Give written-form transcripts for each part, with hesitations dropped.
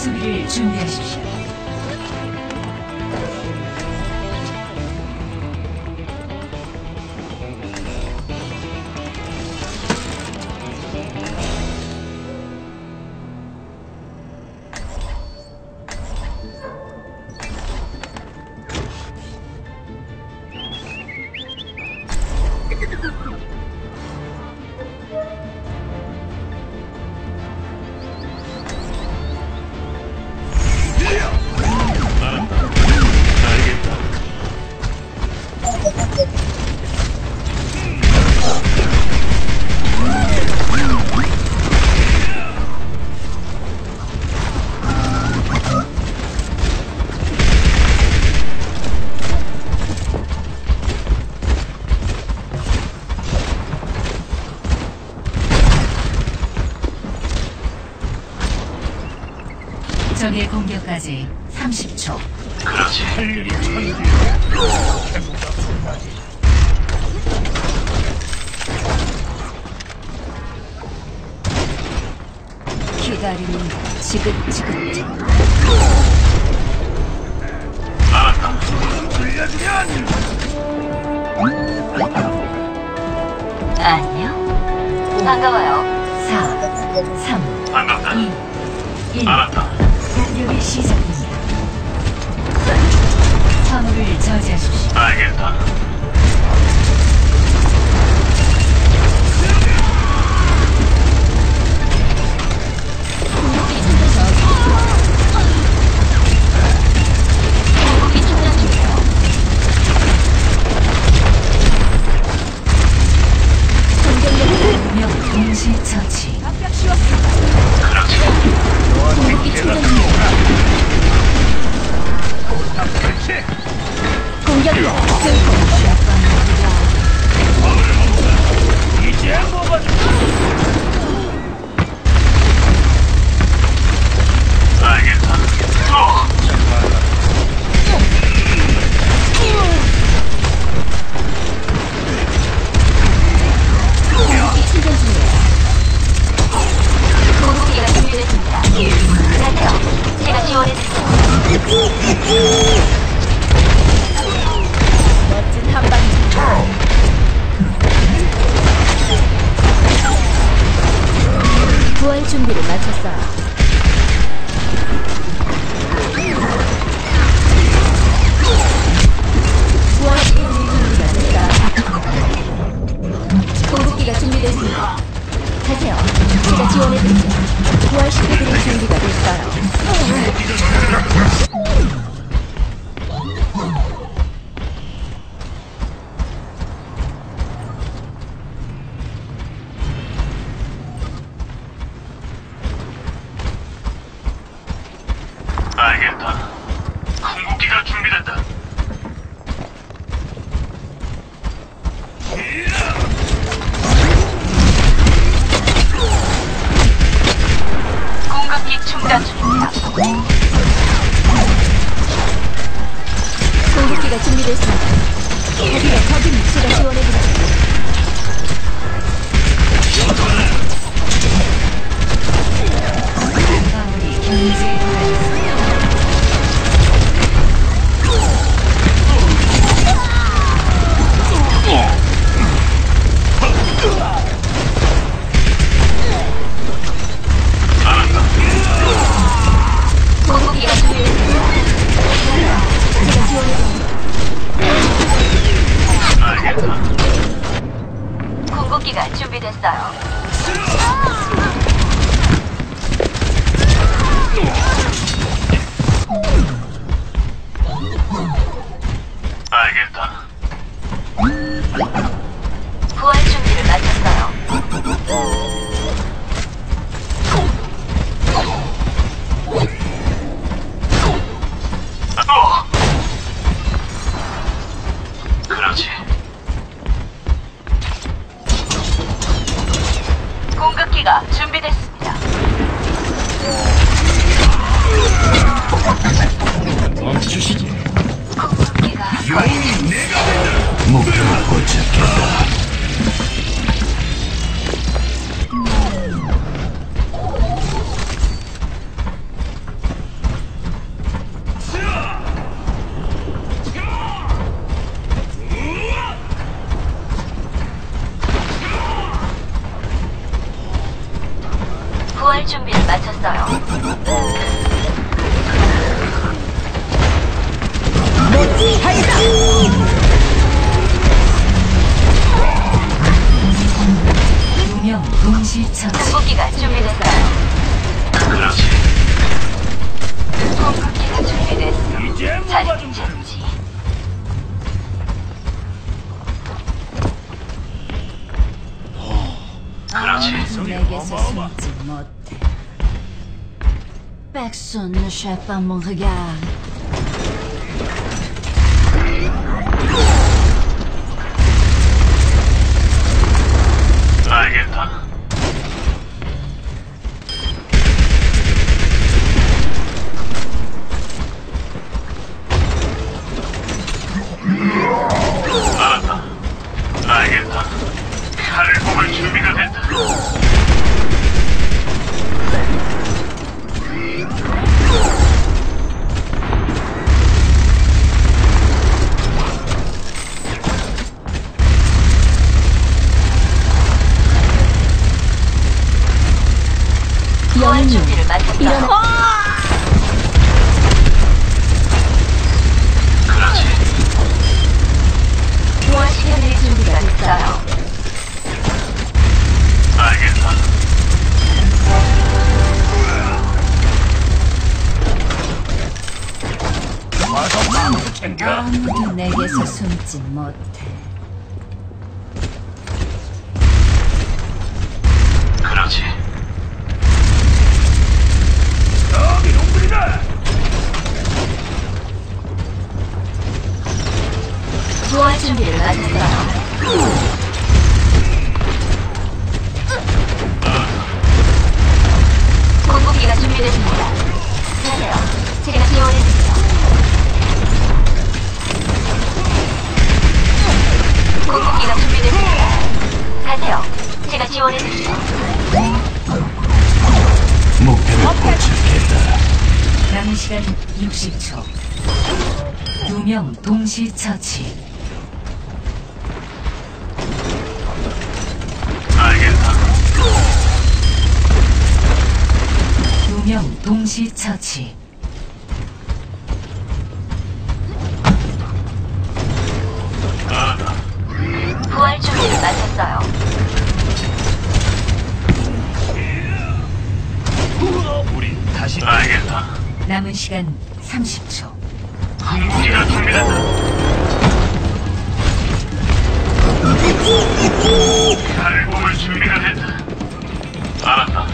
수비를 준비하십시오. 적의 공격까지 30초. 그렇지. 할 일이 천지. 해보다 분하지. 기다림이 지긋지긋. 알았다. 들려주면 안녕. 반가워요. 4, 3, 반갑다. 2, 1. 알았다. 공격이 시작됩니다. 화물을 저지하십시오. 알겠다. 명 동시 처치. 그렇지. 그렇지. 이제 먹어줘. 알겠다. 멋진 한방입니다. 부활 준비를 마쳤어요. 부활 준비가 됐다. 공급기가 준비됐습니다. 가세요. 제가 지원해드리죠. 부활시켜드릴 준비가 됐어요. 알겠다. 궁극기가 준비된다. 공급기 충전 중입니다. 공급기가 준비됐습니다. 거기는 제가 지원해드리죠. 마무리 경제 공급기가 준비됐습니다. 제가 지원해드리죠. 알겠다. 공급기가 준비됐어요. 구할 준비를 마쳤어요. 두명 동시 처치. 궁극기가 준비됐어요. 그렇지. 궁극기가 준비됐어. 이제 뭐가 잘 좀 참지. 그렇지. 내게서 숨지 못해. Personne ne chape à mon regard. 알겠다. 알았다. 알겠다. 칼을 뽑을 준비가 됐다. 구할 영웅이여, 준비를 마쳤어요. 일어나. 그렇지. 구할 시간의 준비가 됐어요. 알겠다. 와서 빵 챙겨. 아무도 내게서 숨지 못해. 그렇지. 저기 놈들이다. 구할 준비를 마쳤어요. 궁극기가 준비됐습니다. 가세요. 제가 지원해드리죠. 궁극기가 준비됐습니다. 가세요. 제가 지원해드리죠. 목표를 포착했다. 남은 시간 60초. 두명 동시 처치. 알겠다. 두명 동시 처치. 알았다. 구할 준비를 마쳤어요. 우리 다시 알겠다. 남은 시간 30초. 궁극기가 준비됐다. 칼을 뽑을 준비가 됐다. 알았다.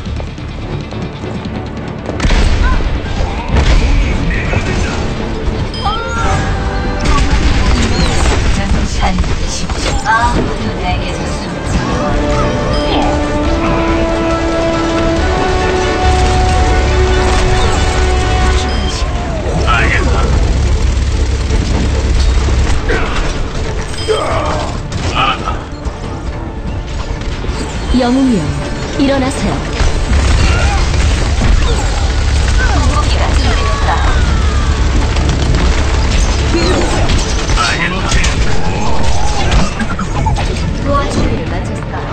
남은 시간 10초. 아무도 내게서 숨지 알겠다. 알았다. 영웅이여, 일어나세요. 궁극기가 준비됐어요. 알겠다. 구할 준비를 마쳤어요.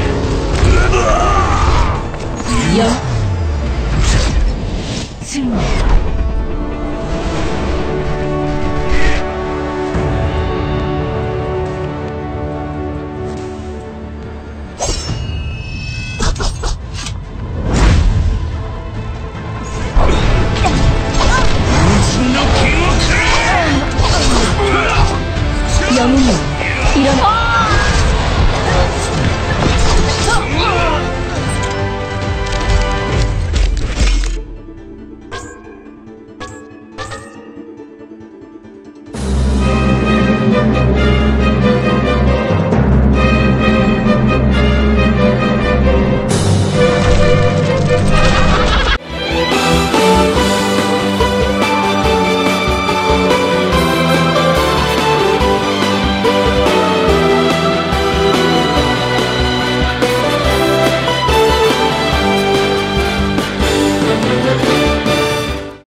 영, 승리.